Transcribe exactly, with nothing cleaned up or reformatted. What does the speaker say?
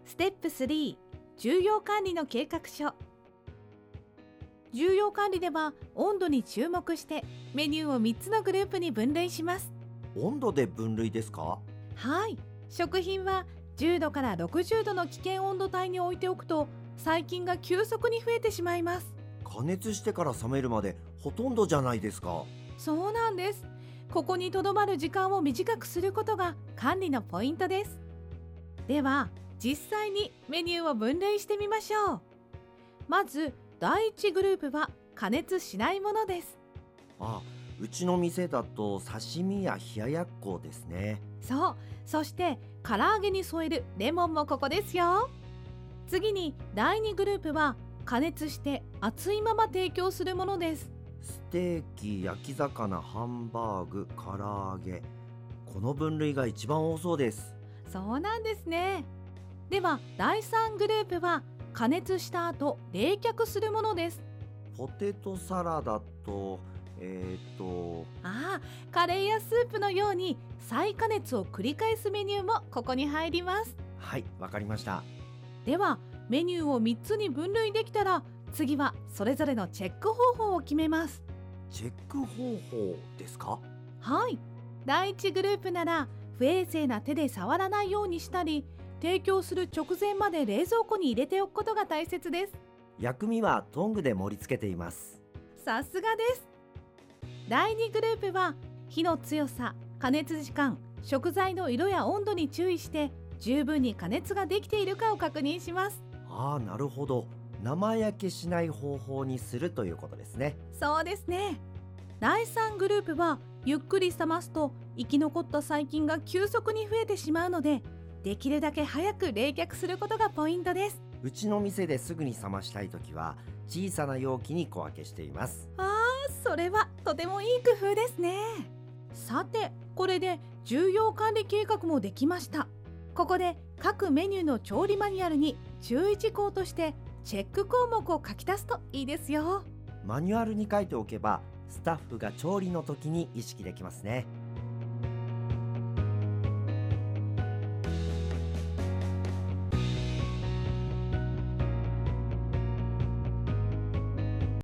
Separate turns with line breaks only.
ステップスリー、重要管理の計画書。重要管理では温度に注目してメニューをみっつのグループに分類します。
温度で分類ですか？
はい、食品はじゅうどからろくじゅうどの危険温度帯に置いておくと細菌が急速に増えてしまいます。
加熱してから冷めるまでほとんどじゃないですか。
そうなんです。ここにとどまる時間を短くすることが管理のポイントです。では実際にメニューを分類してみましょう。まずだいいちグループは加熱しないものです。
あ、うちの店だと刺身や冷ややっこですね。
そう、そして唐揚げに添えるレモンもここですよ。次にだいにグループは加熱して熱いまま提供するものです。
ステーキ、焼き魚、ハンバーグ、唐揚げ、この分類が一番多そうです。
そうなんですね。ではだいさんグループは加熱した後冷却するものです。
ポテトサラダとえー、っと
ああ、カレーやスープのように再加熱を繰り返すメニューもここに入ります。
はい、わかりました。
ではメニューをみっつに分類できたら次はそれぞれのチェック方法を決めます。
チェック方法ですか？
はい、だいいちグループなら不衛生な手で触らないようにしたり、提供する直前まで冷蔵庫に入れておくことが大切です。
薬味はトングで盛り付けています。
さすがです。だいにグループは火の強さ、加熱時間、食材の色や温度に注意して十分に加熱ができているかを確認します。
ああ、なるほど。生焼けしない方法にするということですね。
そうですね。だいさんグループはゆっくり冷ますと生き残った細菌が急速に増えてしまうので、できるだけ早く冷却することがポイントです。
うちの店ですぐに冷ましたいときは小さな容器に小分けしています。
ああ、それはとてもいい工夫ですね。さて、これで重要管理計画もできました。ここで各メニューの調理マニュアルに注意事項としてチェック項目を書き足すといいですよ。
マニュアルに書いておけばスタッフが調理の時に意識できますね。